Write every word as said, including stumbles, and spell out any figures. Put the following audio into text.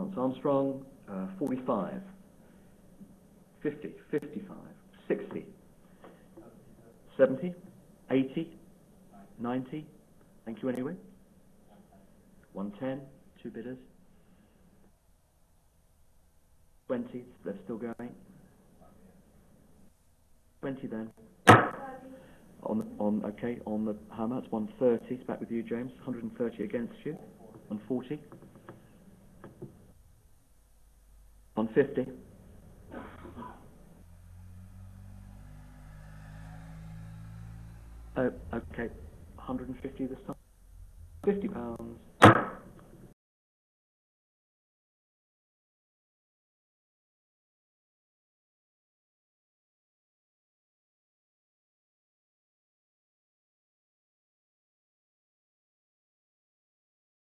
Lance Armstrong, uh, forty-five, fifty, fifty-five, sixty, seventy, eighty, ninety, thank you anyway, one ten, two bidders, twenty, they're still going, twenty then, on, on okay, on the hammer, it's one thirty, it's back with you James, one hundred thirty against you, one forty, one fifty, oh, okay, one hundred fifty this time, fifty pounds.